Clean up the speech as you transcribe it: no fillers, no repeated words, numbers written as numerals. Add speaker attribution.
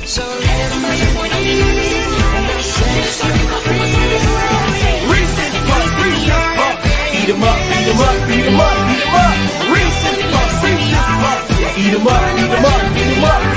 Speaker 1: So let them Reese's Puffs, Reese's Puffs. Eat 'em up, eat 'em up, eat 'em up, eat 'em up. Reese's Puffs, Reese's Puffs. Eat 'em up, eat 'em up, eat 'em up.